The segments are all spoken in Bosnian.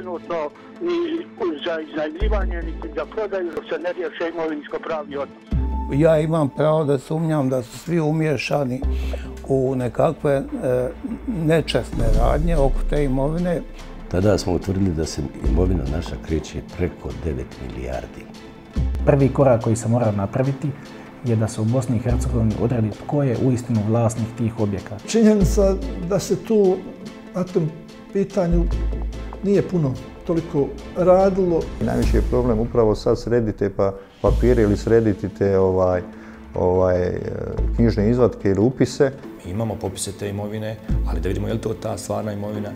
trenutno za iznajmljivanje, niti za prodaju, dok se ne riješe imovinsko-pravni odnos. Ja imam pravo da sumnjam da su svi umiješani u nekakve nečasne radnje oko te imovine. Tada smo utvrdili da se imovina naša kreće preko 9 milijardi. Prvi korak koji se mora napraviti je da se u Bosni i Hercegovini odredi tko je uistinu vlasnik tih objekata. Činjenica da se tu na tom pitanju nije puno toliko radilo. Najviši je problem upravo sad sredite papire ili srediti te knjižne izvatke ili upise. Mi imamo popise te imovine, ali da vidimo je li to ta stvarna imovina.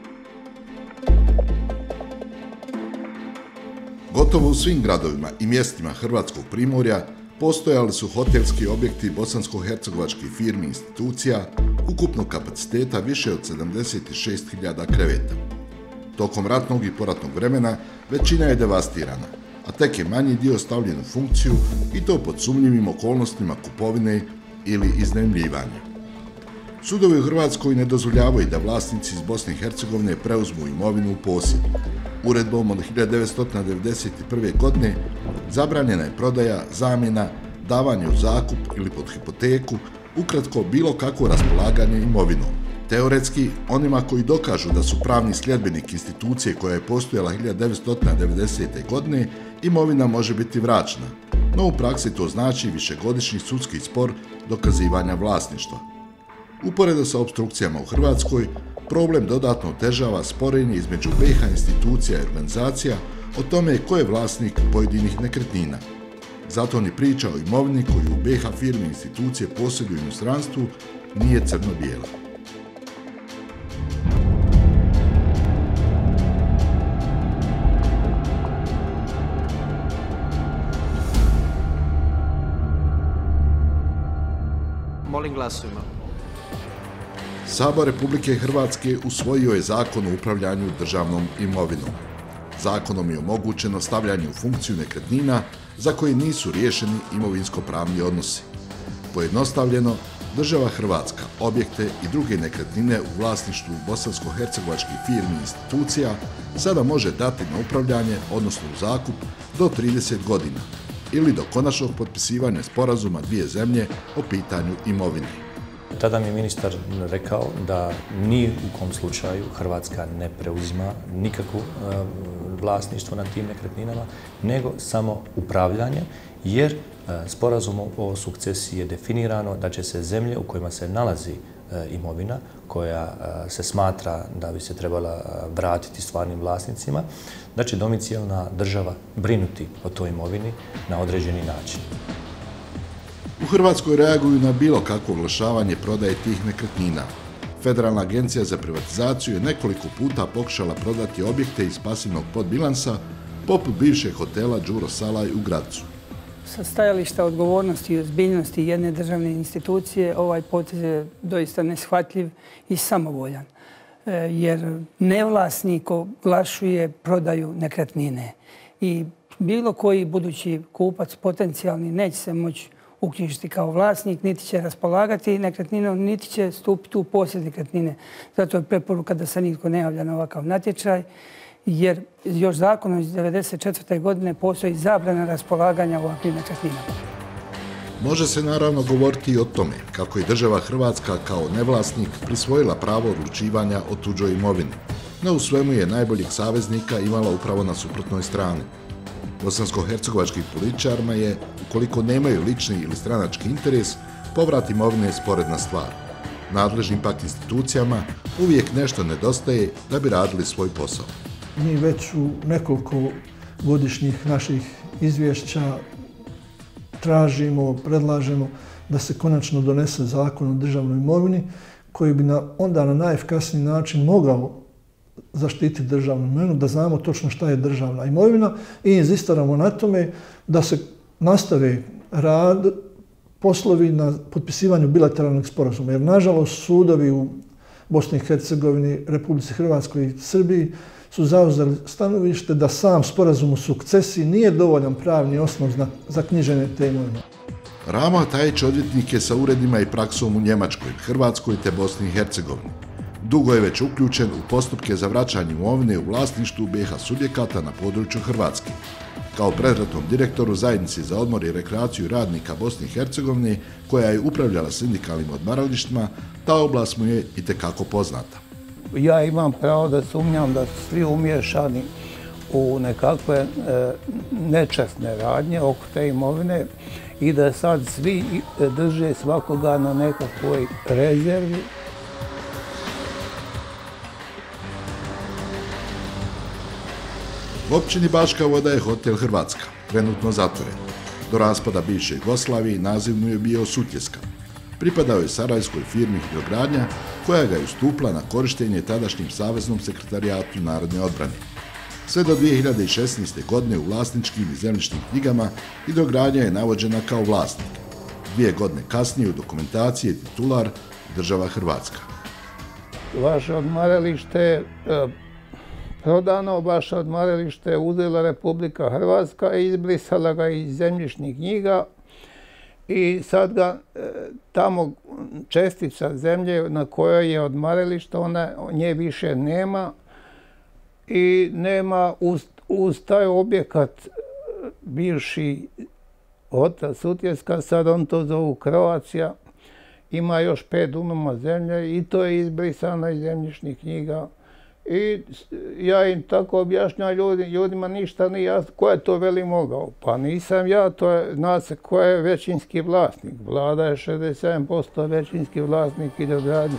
Gotovo u svim gradovima i mjestima Hrvatskog primorja postojali su hotelski objekti bosansko-hercegovačkih firmi i institucija ukupnog kapaciteta više od 76.000 kreveta. Tokom ratnog i poratnog vremena većina je devastirana, a tek je manji dio stavljen u funkciju i to pod sumnjivim okolnostima kupovine ili iznajmljivanja. Sudovi u Hrvatskoj ne dozvoljavaju da vlasnici iz Bosne i Hercegovine preuzmu imovinu u posjed. Uredbom od 1991. godine zabranjena je prodaja, zamjena, davanje u zakup ili pod hipoteku, ukratko bilo kakvo raspolaganje imovinom. Teoretski, onima koji dokažu da su pravni sljedbenik institucije koja je postojala 1990. godine, imovina može biti vraćena, no u praksi to znači višegodišnji sudski spor dokazivanja vlasništva. Uporedo sa opstrukcijama u Hrvatskoj, problem dodatno otežava sporenje između BiH institucija i organizacija o tome ko je vlasnik pojedinih nekretnina. Zato ni priča o imovini koju u BiH firme i institucije posjeduju u inostranstvu nije crno-bijela. Molim glasujmo. Sabor Republike Hrvatske usvojio je Zakon o upravljanju državnom imovinom. Zakonom je omogućeno stavljanje u funkciju nekretnina za koje nisu riješeni imovinsko-pravni odnosi. Pojednostavljeno, država Hrvatska objekte i druge nekretnine u vlasništvu bosansko-hercegovačkih firmi i institucija sada može dati na upravljanje, odnosno u zakup, do 30 godina ili do konačnog potpisivanja sporazuma dvije zemlje o pitanju imovine. Tada mi je ministar rekao da ni u kom slučaju Hrvatska ne preuzima nikakvo vlasništvo nad tim nekretninama, nego samo upravljanje, jer sporazumom o sukcesiji je definirano da će se zemlje u kojima se nalazi imovina, koja se smatra da bi se trebala vratiti stvarnim vlasnicima, da će domicilna država brinuti o toj imovini na određeni način. U Hrvatskoj reaguju na bilo kakvo oglašavanje prodaje tih nekretnina. Federalna agencija za privatizaciju je nekoliko puta pokušala prodati objekte iz pasivnog podbilansa, poput bivšeg hotela Đuro Salaj u Gracu. Sa stajališta odgovornosti i ozbiljnosti jedne državne institucije ovaj potez je doista neshvatljiv i samovoljan, jer nevlasnik oglašuje prodaju nekretnine i bilo koji budući kupac potencijalni neće se moći uknjižiti kao vlasnik, niti će raspolagati nekretninom, niti će stupiti u posjed nekretnine. Zato je preporuka da se nitko ne javlja na ovakav natječaj, jer još zakonom iz 1994. godine postoji zabrana raspolaganja ovakvim nekretninama. Može se naravno govoriti i o tome kako je država Hrvatska kao nevlasnik prisvojila pravo odlučivanja o tuđoj imovini, no u svemu je najboljeg saveznika imala upravo na suprotnoj strani. Bosansko-hercegovačkim političarima je, ukoliko nemaju lični ili stranački interes, povrat imovine je sporedna stvar. Nadležnim pak institucijama uvijek nešto nedostaje da bi radili svoj posao. Mi već u nekoliko godišnjih naših izvješća tražimo, predlažemo da se konačno donese zakon o državnoj imovini koji bi onda na najefikasniji način mogao zaštititi državnu imovinu, da znamo točno šta je državna imovina i inzistiramo na tome da se nastave rad, poslovi na potpisivanju bilateralnog sporazuma. Jer, nažalost, sudovi u Bosni i Hercegovini, Republici Hrvatskoj i Srbiji su zauzeli stanovište da sam sporazum o sukcesiji nije dovoljan pravni osnov za knjiženje te imovine. Rama Tajić odvjetnik je sa uredima i praksom u Njemačkoj, Hrvatskoj te Bosni i Hercegovini. Dugo je već uključen u postupke za vraćanje imovine u vlasništvu BiH subjekata na području Hrvatske. Kao predratnom direktoru zajednice za odmor i rekreaciju radnika Bosne i Hercegovine, koja je upravljala sindikalnim odmaralištima, ta oblast mu je itekako poznata. Ja imam pravo da sumnjam da su svi umiješani u nekakve nečasne radnje oko te imovine i da sad svi drže svakoga na nekakvoj rezervi. U općini Baška Voda je hotel Hrvatska, trenutno zatvoren. Do raspada bivše Jugoslavije naziv mu je bio Sutjeska. Pripadao je sarajevskoj firmi Hidrogradnja, koja ga je ustupila na korištenje tadašnjim Saveznom sekretarijatu narodne odbrane. Sve do 2016. godine u vlasničkim i zemljišnim knjigama Hidrogradnja je navođena kao vlasnik. 2 godine kasnije u dokumentaciji je titular država Hrvatska. Vaše odmaralište prodano, vaše odmaralište uzela Republika Hrvatska i izbrisala ga iz zemljišnih knjiga i sad ga tamo čestica zemlje na kojoj je odmaralište, nje više nema i nema uz taj objekat bivši hotel Sutjeska, sad on to zovu Croatia, ima još 5 dunuma zemlje i to je izbrisano iz zemljišnih knjiga. I ja im tako objašnjam ljudima ništa nije jasno ko je to veli mogao. Pa nisam ja, to je, zna se ko je većinski vlasnik. Vlada je 67% većinski vlasnik Hidrogradnje.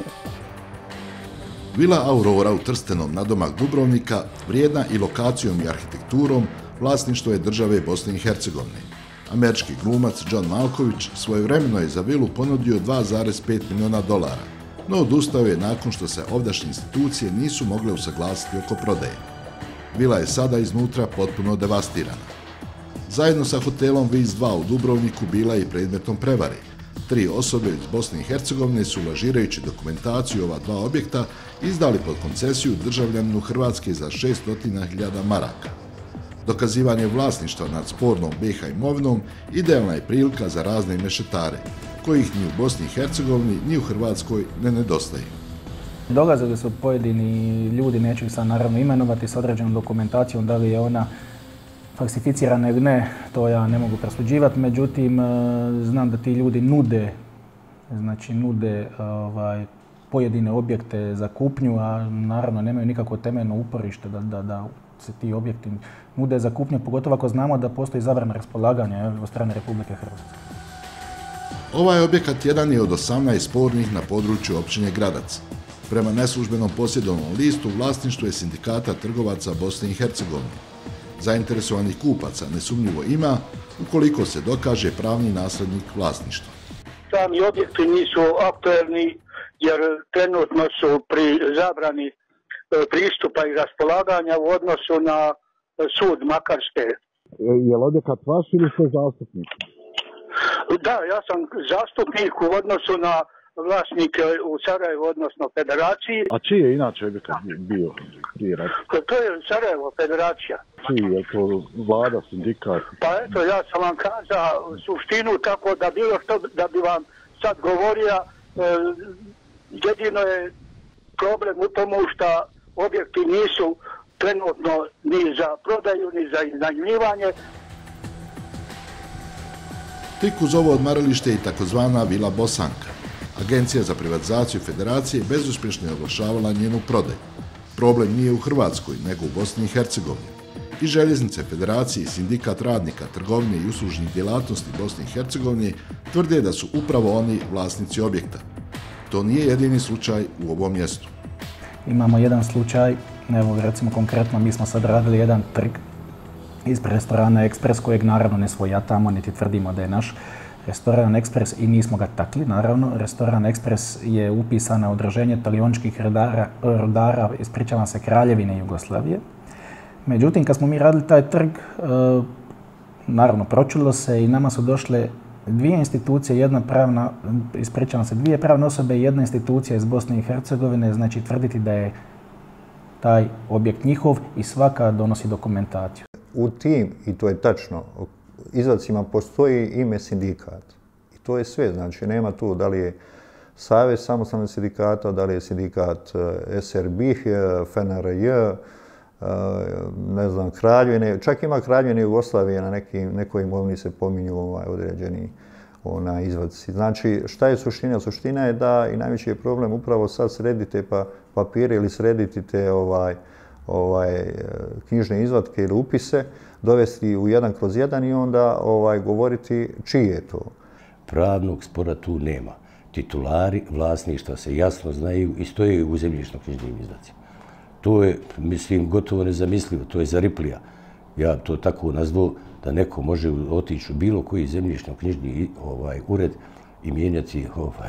Vila Aurora u Trstenom nadomak Dubrovnika, vrijedna i lokacijom i arhitekturom, vlasništvo je države Bosne i Hercegovine. Američki glumac John Malkovich svojevremeno je za vilu ponudio $2,5 milijuna, no odustao je nakon što se ovdašnje institucije nisu mogle usaglasiti oko prodaje. Vila je sada iznutra potpuno devastirana. Zajedno sa hotelom Vis 2 u Dubrovniku bila je i predmetom prevare. 3 osobe iz Bosne i Hercegovine su, lažirajući dokumentaciju ova 2 objekta, izdali pod koncesiju državljaninu Hrvatske za 600.000 maraka. Dokazivanje vlasništva nad spornom BiH imovinom idealna je prilika za razne mešetare, kojih ni u Bosni i Hercegovini ni u Hrvatskoj ne nedostaje. Dolazili su pojedini ljudi, neću ih sad naravno imenovati, s određenom dokumentacijom, da li je ona falsificirana ili ne, to ja ne mogu presuđivati, međutim znam da ti ljudi nude pojedine objekte za kupnju, a naravno nemaju nikakvo temeljno uporište da se ti objekti nude za kupnju, pogotovo ako znamo da postoji zabrana raspolaganja od strane Republike Hrvatske. Ovaj objekat jedan je od 18 spornih na području općine Gradac. Prema neslužbenom posjedovnom listu, vlasništvo je Sindikata trgovaca Bosne i Hercegovine. Zainteresovanih kupaca nesumnjivo ima, ukoliko se dokaže pravni naslednik vlasništva. Sami objekti nisu aktuelni jer trenutno su pri zabrani pristupa i raspolaganja u odnosu na sud Makarske. Je li objekat vaš ili ste zastupnik? Da, ja sam zastupnik u odnosu na vlasnike u Sarajevu, odnosno Federaciji. A čiji je inače objekat bio prije rata? To je Sarajevo Federacija. Čiji je to vlada, sindikat? Pa eto, ja sam vam kazao suštinu, tako da bilo što da bi vam sad govorio, jedino je problem u tomu što objekti nisu trenutno ni za prodaju, ni za iznajmljivanje. Tik uz ovo odmaralište je takozvana Vila Bosanka. Agencija za privatizaciju Federacije bezuspješno je oglašavala njenu prodaju. Problem nije u Hrvatskoj, nego u Bosni i Hercegovini. I Željeznice Federacije i Sindikat radnika, trgovine i uslužnih djelatnosti Bosne i Hercegovine tvrde da su upravo oni vlasnici objekta. To nije jedini slučaj u ovom mjestu. Imamo jedan slučaj, evo recimo konkretno mi smo sad radili jedan trg ispred restorana Ekspres, kojeg naravno ne svojatamo, niti tvrdimo da je naš restoran Ekspres i nismo ga takli, naravno. Restoran Ekspres je upisan na udruženje talioničkih rudara, ispričavam se, Kraljevine Jugoslavije. Međutim, kad smo mi radili taj trg, naravno pročulo se i nama su došle 2 institucije, jedna pravna, ispričavam se, 2 pravne osobe i jedna institucija iz Bosne i Hercegovine, znači tvrditi da je taj objekt njihov i svaka donosi dokumentaciju. U tim, i to je tačno, izvadcima postoji ime sindikat. I to je sve, znači nema tu da li je savez samostalnih sindikata, da li je sindikat SRBih, FNRJ, ne znam, Kraljevine, čak ima Kraljevine Jugoslavije, na nekoj imovini se pominju određeni izvadci. Znači, šta je suština? Suština je da i najveći je problem upravo sad srediti te papire ili srediti te knjižne izvatke ili upise, dovesti u 1/1 i onda govoriti čiji je to. Pravnog spora tu nema. Titulari vlasništva se jasno znaju i stoje u zemljišno-knjižnim izvadcima. To je, mislim, gotovo nezamislivo, to je za Riplija. Ja to tako nazvao da neko može otići u bilo koji zemljišno-knjižni ured i mijenjati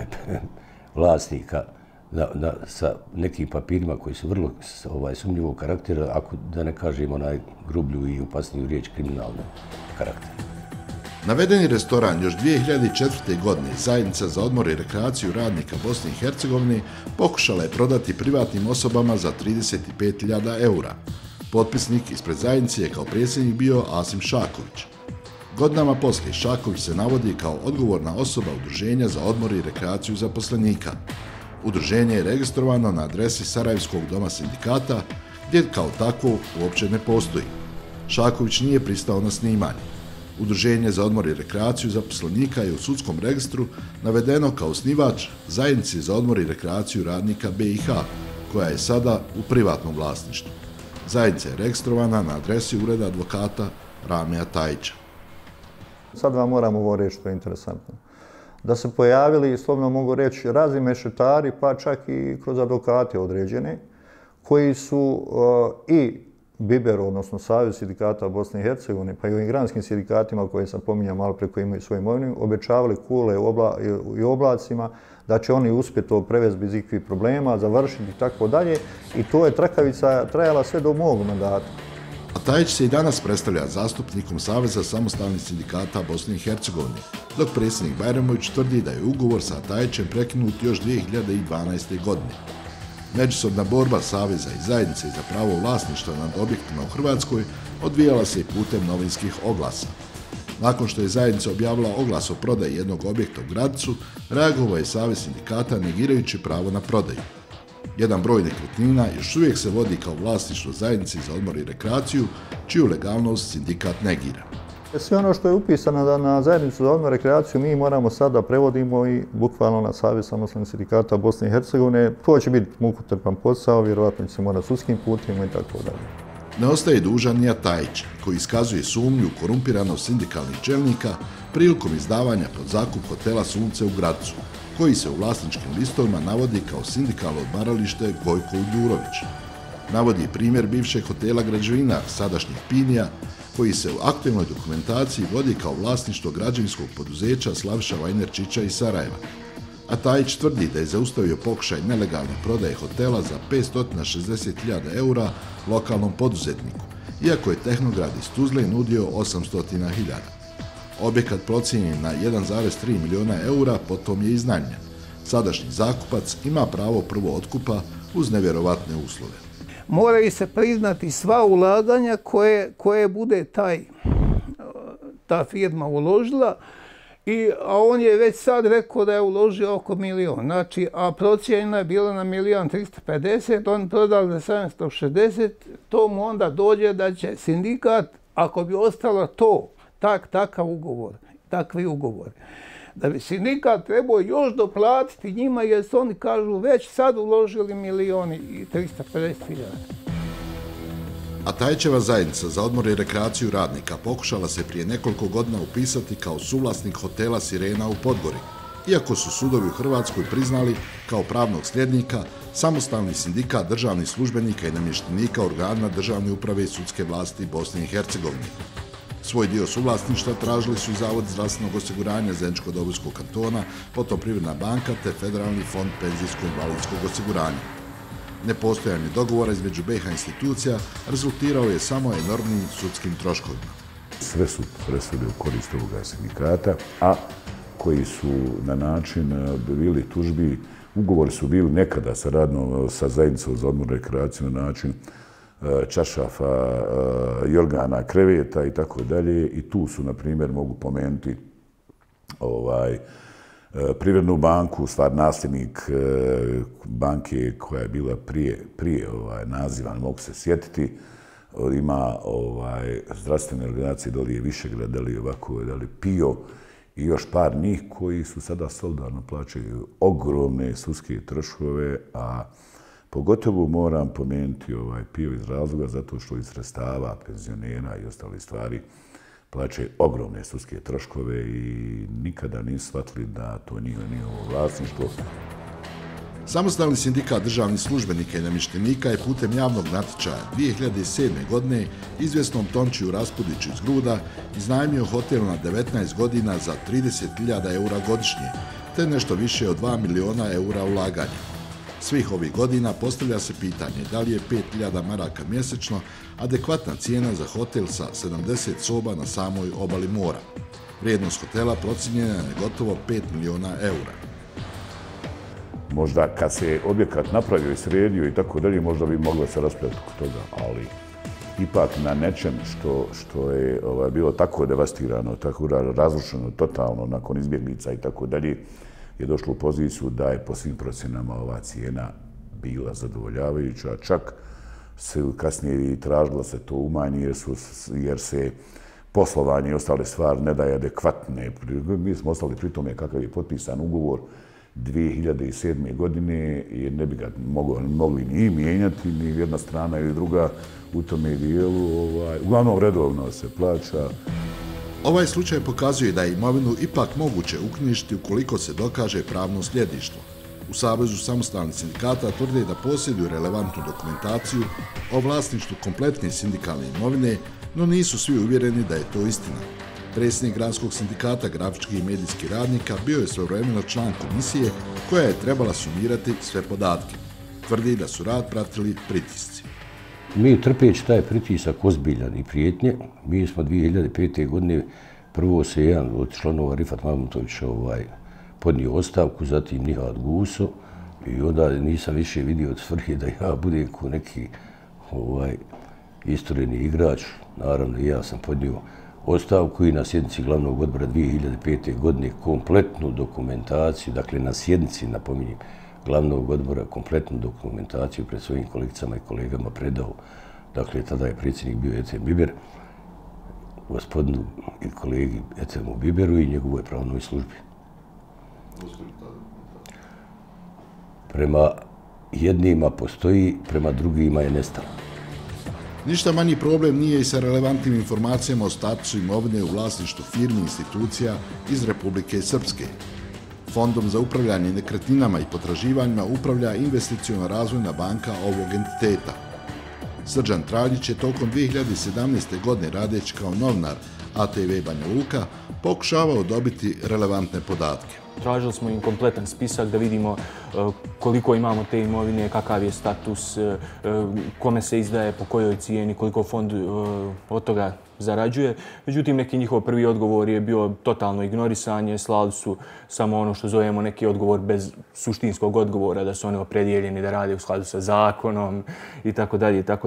vlasnika sa nekim papirima koji su vrlo sumnjivog karaktera, ako da ne kažem grublju i opasniju riječ kriminalnog karaktera. Navedeni restoran još 2004. godine Zajednica za odmor i rekreaciju radnika Bosne i Hercegovine pokušala je prodati privatnim osobama za 35.000 eura. Potpisnik ispred zajednice je kao predsjednik bio Asim Šaković. Godinama poslije Šaković se navodi kao odgovorna osoba Udruženja za odmor i rekreaciju zaposlenika. Udruženje je registrovano na adresi Sarajevskog doma sindikata, gdje kao takvo uopće ne postoji. Šaković nije pristao na snimanje. Udruženje za odmor i rekreaciju zaposlenika je u sudskom registru navedeno kao osnivač Zajednice za odmor i rekreaciju radnika BiH, koja je sada u privatnom vlasništvu. Zajednica je registrovana na adresi ureda advokata Ramija Tajića. Sad vam moram ovo reći što je interesantno. Da se pojavili, slobodno mogu reći, razni mešetari, pa čak i kroz advokate određene, koji su i Biber, odnosno Savez sindikata Bosne i Hercegovine, pa i u imigranskim sindikatima koje sam pominjao malo pre koji imaju svoju imovinu, obećavali kule i oblacima da će oni uspjeti to prevesti bez ikakvih problema, završiti i tako dalje. I to je trakavica trajala sve do mog mandata. A Tajić se i danas predstavlja zastupnikom Saveza samostalnih sindikata Bosne i Hercegovine, dok predsjednik Bajramović tvrdi da je ugovor sa Tajićem prekinut još 2012. godine. Međusobna borba Saveza i Zajednice za pravo vlasništva nad objektima u Hrvatskoj odvijala se i putem novinskih oglasa. Nakon što je Zajednica objavila oglas o prodaji jednog objekta u Gradecu, reagovao je Savez sindikata negirajući pravo na prodaju. Jedan broj nekretnina još uvijek se vodi kao vlasništvo Zajednice za odmor i rekreaciju, čiju legalnost sindikat negira. Sve ono što je upisano na Zajednicu za odmor i rekreaciju mi moramo sad da prevodimo i bukvalno na Savez samostalnih sindikata Bosne i Hercegovine. To će biti mukotrpan posao, vjerovatno će se morati sudskim putima i tako dalje. Ne ostaje dužan ni Tajić, koji iskazuje sumnju u korumpiranost sindikalnih čelnika prilikom izdavanja pod zakup hotela Sunce u Gradecu, koji se u vlasničkim listovima navodi kao sindikalno odmaralište Gojko Uđurović. Navodi primjer bivšeg hotela Građevinar, sadašnjih Pinija, koji se u aktualnoj dokumentaciji vodi kao vlasništvo građevinskog poduzeća Slavša Vajnerčića iz Sarajeva. A Tajić tvrdi da je zaustavio pokušaj nelegalne prodaje hotela za 560.000 eura lokalnom poduzetniku, iako je Tehnograd iz Tuzle nudio 800.000. Objekat procijenjen na 1,3 milijuna eura potom je iznajmljen. Sadašnji zakupac ima pravo prvo otkupa uz nevjerovatne uslove. Moraju se priznati sva ulaganja koje bude ta firma uložila, a on je već sad rekao da je uložio oko milion. Znači, a procijenjena je bila na 1.350.000, on prodali za 760, to mu onda dođe da će sindikat, ako bi ostalo to, takvi ugovori, da bi sindikat trebao još doplatiti njima jer su oni kažu već sad uložili 1.350.000. A Tajićeva Zajednica za odmor i rekreaciju radnika pokušala se prije nekoliko godina upisati kao suvlasnik hotela Sirena u Podgori, iako su sudovi u Hrvatskoj priznali kao pravnog sljednika samostalni sindikat državnih službenika i namještenika organa državne uprave i sudske vlasti Bosne i Hercegovine. Svoj dio suvlasništva tražili su i Zavod zdravstvenog osiguranja Zeničko-Dobojskog kantona, potom Privredna banka te Federalni fond penzijsko-invalidskog osiguranja. Nepostojanje dogovora između BiH institucija rezultirao je samo enormnim sudskim troškovima. Sve su presude u korist ovoga sindikata, a koji su na način bili tužbi, ugovori su bili nekada sa Zajednicom za odmor i rekreaciju na način čašafa, jorgana, kreveta i tako dalje. I tu su, na primjer, mogu pomenuti Privrednu banku, stvar nasljednik banke koja je bila prije naziva, ne mogu se sjetiti, ima zdravstvene organizacije, da li je Višegrad, da li je ovako, da li PIO i još par njih koji su sada solidarno plaćaju ogromne sudske troškove, a pogotovo moram pomenuti PIO iz razloga zato što iz sredstava penzionera i ostale stvari plaćaju ogromne sudske troškove i nikada nisu shvatili da to nije njihovo vlasništvo. Samostalni sindikat državnih službenika i namještenika je putem javnog natječaja 2007. godine izvjesnom Tončiju Raspudiću iz Gruda iznajmio hotel na 19 godina za 30.000 eura godišnje, te nešto više od 2 miliona eura ulaganja. Svih ovih godina postavlja se pitanje da li je 5.000 maraka mjesečno adekvatna cijena za hotel sa 70 soba na samoj obali mora. Vrijednost hotela procijenjena je na gotovo 5 miliona eura. Možda kad se objekat napravio i sredio i tako dalje, možda bi moglo se raspraviti oko toga, ali ipak na nečem što je bilo tako devastirano, tako razrušeno totalno nakon izbjeglica i tako dalje, je došlo u poziciju da je po svim procjenama ova cijena bila zadovoljavajuća, čak se kasnije i tražilo se to umanji jer se poslovanje i ostale stvari ne daje adekvatne. Mi smo ostali pri tome kakav je potpisan ugovor 2007. godine i ne bi ga mogli ni mijenjati, ni jedna strana ili druga u tome dijelu. Uglavnom redovno se plaća. Ovaj slučaj pokazuje da je imovinu ipak moguće uknjižiti ukoliko se dokaže pravno sljedništvo. U Savezu samostalnih sindikata tvrde da posjeduju relevantnu dokumentaciju o vlasništvu kompletne sindikalne imovine, no nisu svi uvjereni da je to istina. Predsjednik Gradskog sindikata grafičkih i medijskih radnika bio je svojevremeno član komisije koja je trebala sumirati sve podatke. Tvrdi da su rad pratili pritisci. Mi trpeći taj pritisak ozbiljan i prijetnje, mi smo 2005. godine prvo se jedan od članova Rifat Mahmutovića podnio ostavku, zatim Nihat Guso i onda nisam više vidio svrhe da ja budem ko neki istureni igrač. Naravno i ja sam podnio ostavku i na sjednici glavnog odbora 2005. godine kompletnu dokumentaciju, dakle na sjednici, napominjem, glavnog odbora kompletnu dokumentaciju pred svojim kolegicama i kolegama predao. Dakle, tada je predsjednik bio Etem Biber, gospodinu i kolegi Etemu Biberu i njegovoj pravnoj službi. Prema jednima postoji, prema drugima je nestalo. Ništa manji problem nije i sa relevantnim informacijama o statusu imovine u vlasništvu firmi i institucija iz Republike Srpske. Fondom za upravljanje nekretninama i potraživanjima upravlja Investiciono-razvojna banka ovog entiteta. Srđan Traljić je tokom 2017. godine radeći kao novinar ATV Banja Luka pokušavao dobiti relevantne podatke. Tražili smo im kompletan spisak da vidimo koliko imamo te imovine, kakav je status, kome se izdaje, po kojoj cijeni, koliko fond od toga zarađuje. Međutim, neki njihov prvi odgovor je bio totalno ignorisanje, slali su samo ono što zovemo neki odgovor bez suštinskog odgovora, da su oni opredijeljeni da rade u skladu sa zakonom itd.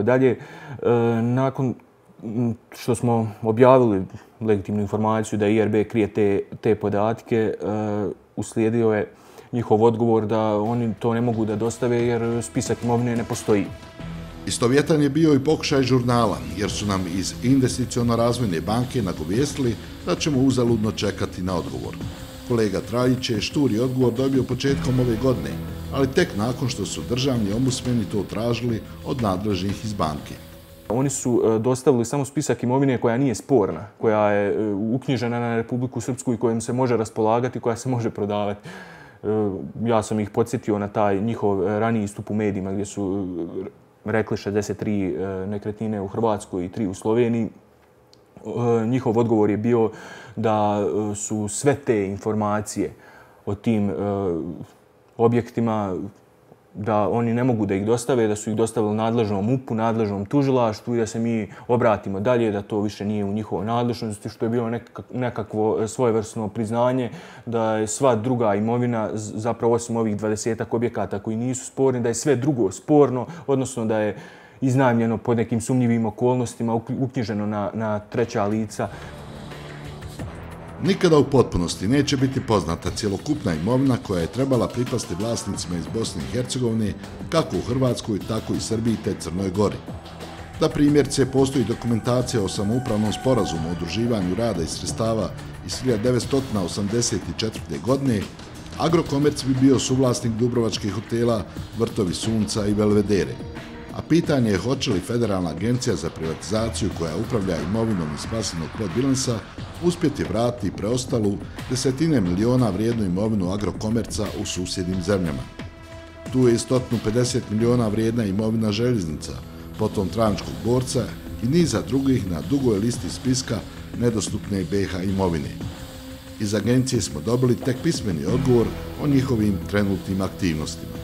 Nakon što smo objavili legitimnu informaciju da IRB krije te podatke, uslijedio je njihov odgovor da oni to ne mogu da dostave jer spisak imovine ne postoji. Istovjetan je bio i pokušaj žurnala, jer su nam iz Investiciono-razvojne banke nagovijestili da ćemo uzaludno čekati na odgovor. Kolega Traljić je šturi odgovor dobio početkom ove godine, ali tek nakon što su državni ombudsmeni to tražili od nadležnih iz banke. Oni su dostavili samo spisak imovine koja nije sporna, koja je uknjižena na Republiku Srpsku i kojom se može raspolagati, koja se može prodavati. Ja sam ih podsjetio na taj njihov raniji istup u medijima gdje su rekli 63 nekretnine u Hrvatskoj i 3 u Sloveniji. Njihov odgovor je bio da su sve te informacije o tim objektima, da oni ne mogu da ih dostave, da su ih dostavili nadležnom MUP-u, nadležnom tužilaštvu i da se mi obratimo dalje, da to više nije u njihovoj nadležnosti, što je bilo nekakvo svojevrsno priznanje da je sva druga imovina, zapravo osim ovih 20-ak objekata koji nisu sporni, da je sve drugo sporno, odnosno da je iznajmljeno pod nekim sumnjivim okolnostima, uknjiženo na treća lica. Nikada u potpunosti neće biti poznata cjelokupna imovina koja je trebala pripasti vlasnicima iz Bosne i Hercegovine, kako u Hrvatskoj, tako i Srbiji te Crnoj Gori. Da primjerce postoji dokumentacija o samoupravnom sporazumu o udruživanju rada i sredstava iz 1984. godine, Agrokomerc bi bio suvlasnik dubrovačkih hotela Vrtovi Sunca i Belvedere. A pitanje je hoće li Federalna agencija za privatizaciju koja upravlja imovinom iz pasivnog podbilansa uspjeti vratiti preostalu desetine miliona vrijednu imovinu Agrokomerca u susjednim zemljama. Tu je i 150 miliona vrijedna imovina željeznica, potom Travničkog dvorca i niza drugih na dugoj listi spiska nedostupne BiH imovine. Iz agencije smo dobili tek pismeni odgovor o njihovim trenutnim aktivnostima.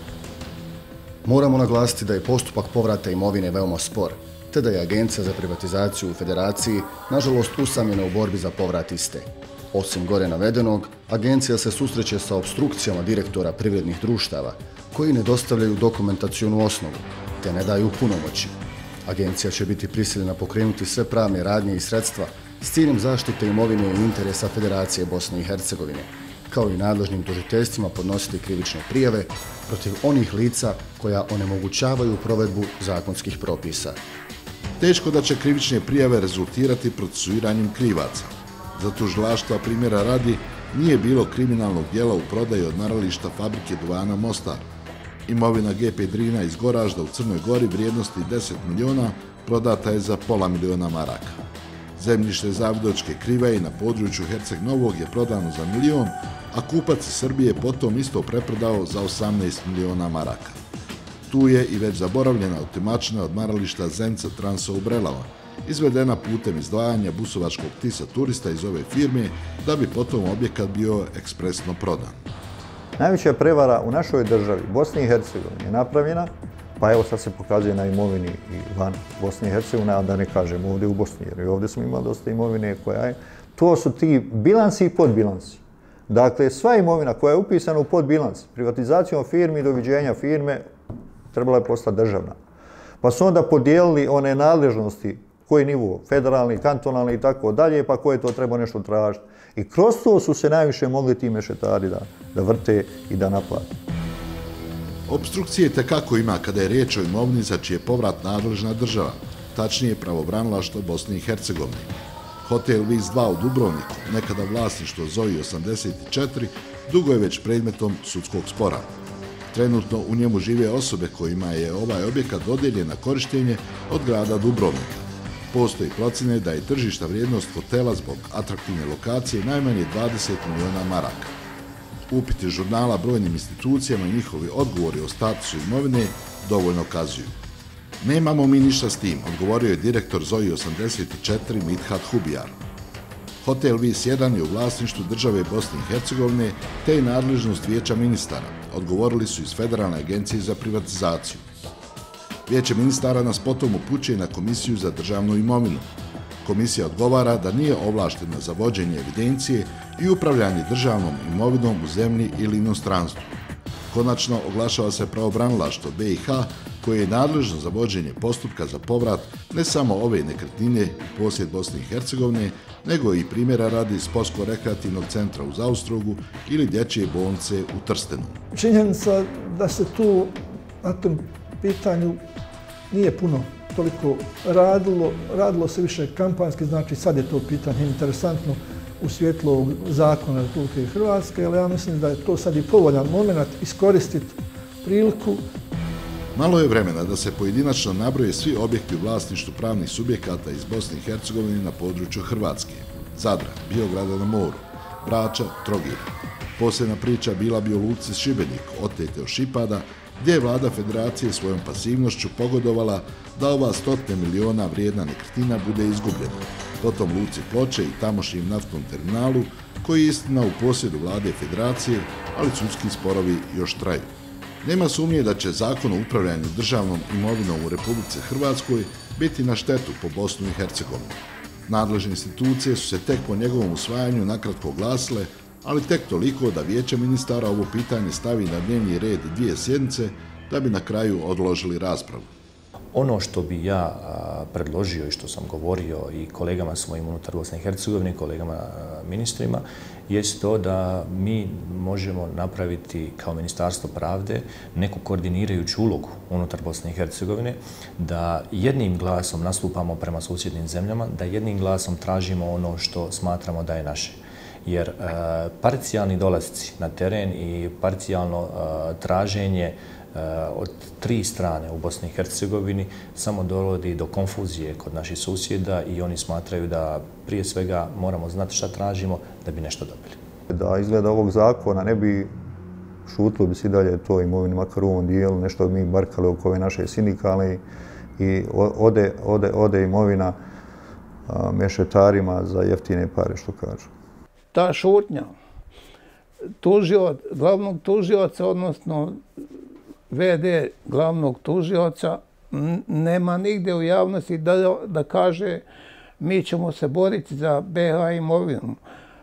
Moramo naglasiti da je postupak povrata imovine veoma spor, te da je Agencija za privatizaciju u Federaciji nažalost usamljena u borbi za povrat iste. Osim gore navedenog, agencija se susreće sa opstrukcijama direktora privrednih društava, koji ne dostavljaju dokumentacionu osnovu, te ne daju punomoći. Agencija će biti prisiljena pokrenuti sve pravne radnje i sredstva s ciljem zaštite imovine i interesa Federacije Bosne i Hercegovine, kao i nadležnim tužiteljstvima podnositi krivične prijave protiv onih lica koja onemogućavaju provedbu zakonskih propisa. Teško da će krivične prijave rezultirati procesuiranjem krivaca. Za tužilaštva primjera radi nije bilo kriminalnog djela u prodaji odmarališta fabrike duvana Mostar. Imovina GP Drina iz Goražda u Crnoj Gori vrijednosti 10 miliona prodata je za pola miliona maraka. Zemljište Zavidočke Krivaje na području Herceg Novog je prodano za milion, a kupac iz Srbije potom isto preprodao za 18 miliona maraka. Tu je i već zaboravljena otimačina odmarališta Zenica Transa u Brelama, izvedena putem izdvajanja busovačkog tisa turista iz ove firme, da bi potom objekat bio ekspresno prodan. Najveća prevara u našoj državi, Bosni i Hercegovini, je napravljena, pa evo sad se pokazuje na imovini i van Bosne i Hercegovine, a da ne kažem ovdje u Bosni, jer i ovdje smo imali dosta imovine koja je. To su ti bilansi i podbilansi. Dakle, sva imovina koja je upisana u podbilans, privatizacijom firmi i doviđenja firme, trebala je postati državna. Pa su onda podijelili one nadležnosti, koji nivo, federalni, kantonalni i tako dalje, pa ko je to trebao nešto tražiti. I kroz to su se najviše mogli ti mešetari da vrte i da naplate. Obstrukcije tekako ima kada je riječ o imovini za čiji je povrat nadležna država, tačnije pravobranilaštvo Bosne i Hercegovine. Hotel Vis 2 u Dubrovniku, nekada vlasništvo Zoji 84, dugo je već predmetom sudskog spora. Trenutno u njemu žive osobe kojima je ovaj objekat dodijeljen na korištenje od grada Dubrovnika. Postoji procjene da je tržišna vrijednost hotela zbog atraktivne lokacije najmanje 20 miliona maraka. Upiti žurnala brojnim institucijama i njihovi odgovori o statusu imovine dovoljno kazuju. Nemamo mi ništa s tim, odgovorio je direktor Zoji 84 Mithat Hubijar. Hotel Vis 1 je u vlasništvu države Bosne i Hercegovine te je nadležnost Vijeća ministara, odgovorili su iz Federalne agencije za privatizaciju. Vijeće ministara nas potom upućuje na Komisiju za državnu imovinu. Komisija odgovara da nije ovlaštena za vođenje evidencije i upravljanje državnom imovinom u zemlji ili inostranstvu. Konačno oglašava se pravobranilaštvo BiH koje je nadležno za vođenje postupka za povrat ne samo ove nekretnine u posjed Bosne i Hercegovine, nego i primjera radi sportsko-rekreativnog centra u Zaustrogu ili dječje bolnice u Trstenu. Činjenica da se tu na tom pitanju nije puno toliko radilo se više kampanjski, znači sad je to pitanje interesantno u svjetlu ovog zakona Republike Hrvatske, ali ja mislim da je to sad i povoljan moment iskoristiti priliku. Malo je vremena da se pojedinačno nabroje svi objekti u vlasništvu pravnih subjekata iz Bosne i Hercegovine na području Hrvatske, Zadra, Biograda na moru, Brača, Trogira. Posebna priča bila bi o luci Šibenik, otete od Šipada, gdje je vlada federacije svojom pasivnošću pogodovala da ova 100 miliona vrijedna nekretnina bude izgubljena, potom luci Ploče i tamošnjem naftnom terminalu, koji je istina u posjedu vlade federacije, ali sudski sporovi još traju. Nema sumnje da će zakon o upravljanju državnom imovinom u Republici Hrvatskoj biti na štetu po Bosnu i Hercegovinu. Nadležne institucije su se tek po njegovom usvajanju nakratko oglasile, ali tek toliko da Vijeće ministara ovo pitanje stavi na dnevni red 2 sjednice da bi na kraju odložili raspravu. Ono što bi ja predložio i što sam govorio i kolegama svojim unutar Bosne i Hercegovine i kolegama ministrima, jest to da mi možemo napraviti kao Ministarstvo pravde neku koordinirajuću ulogu unutar Bosne i Hercegovine, da jednim glasom nastupamo prema susjednim zemljama, da jednim glasom tražimo ono što smatramo da je naše. Jer parcijalni dolasci na teren i parcijalno traženje od 3 strane u Bosni i Hercegovini samo dovodi do konfuzije kod naših susjeda i oni smatraju da prije svega moramo znati šta tražimo da bi nešto dobili. Da izgleda ovog zakona ne bi šutilo bi se i dalje to imovine, makar u ovom dijelu, nešto mi barkali oko ove naše sindikalne i ode imovina mešetarima za jeftine pare, što kažu. Ta šutnja glavnog tužioca, odnosno VD glavnog tužioca, nema nigde u javnosti da kaže mi ćemo se boriti za BiH imovinu.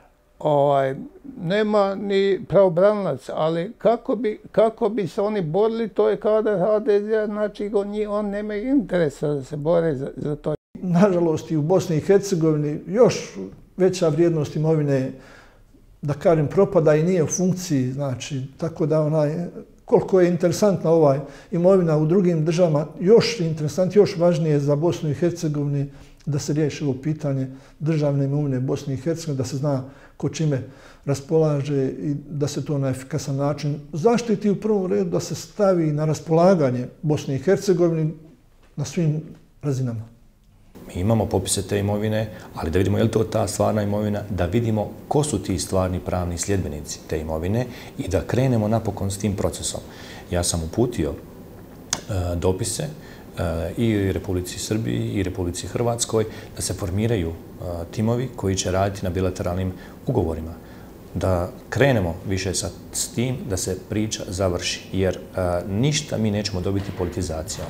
Nema ni pravobranilac, ali kako bi se oni borili, to je kada HDZ, znači on nema interesa da se bore za to. Nažalost, i u Bosni i Hercegovini još veća vrijednost imovine, da kažem, propada i nije u funkciji, znači, tako da koliko je interesantna ova imovina u drugim državama, još interesant, još važnije za Bosnu i Hercegovini da se riješi ovo pitanje državne imovine Bosne i Hercegovine, da se zna ko čime raspolaže i da se to na efikasan način zaštiti, u prvom redu da se stavi na raspolaganje Bosne i Hercegovini na svim razinama. Mi imamo popise te imovine, ali da vidimo je li to ta stvarna imovina, da vidimo ko su ti stvarni pravni sljedbenici te imovine i da krenemo napokon s tim procesom. Ja sam uputio dopise i Republici Srbiji i Republici Hrvatskoj da se formiraju timovi koji će raditi na bilateralnim ugovorima. Da krenemo više s tim, da se priča završi, jer ništa mi nećemo dobiti politizacijom.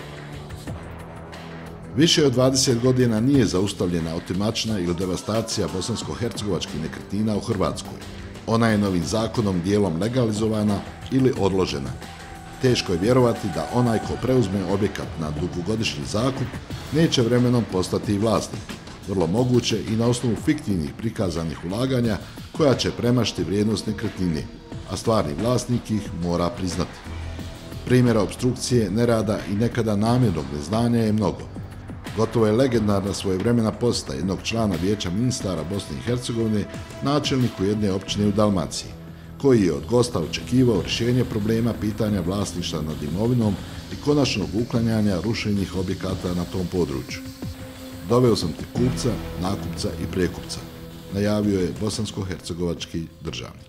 Više od 20 godina nije zaustavljena otimačina ili devastacija bosansko-hercegovačkih nekretnina u Hrvatskoj. Ona je novim zakonom dijelom legalizovana ili odložena. Teško je vjerovati da onaj ko preuzme objekat na dugogodišnji zakup neće vremenom postati i vlasnik. Vrlo moguće i na osnovu fiktivnih prikazanih ulaganja koja će premašiti vrijednost nekretnine, a stvarni vlasnik ih mora priznati. Primjera obstrukcije, nerada i nekada namjernog neznanja je mnogo. Gotovo je legendarna svojevremena posjeta jednog člana Vijeća ministara Bosne i Hercegovine načelniku jedne općine u Dalmaciji, koji je od gosta očekivao rješenje problema pitanja vlasništva nad imovinom i konačnog uklanjanja rušenih objekata na tom području. Doveo sam ti kupca, nakupca i prekupca, najavio je bosansko-hercegovački državnik.